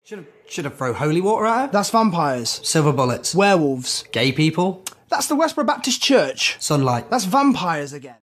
Should have thrown holy water at her. That's vampires. Silver bullets. Werewolves. Gay people. That's the Westboro Baptist Church. Sunlight. That's vampires again.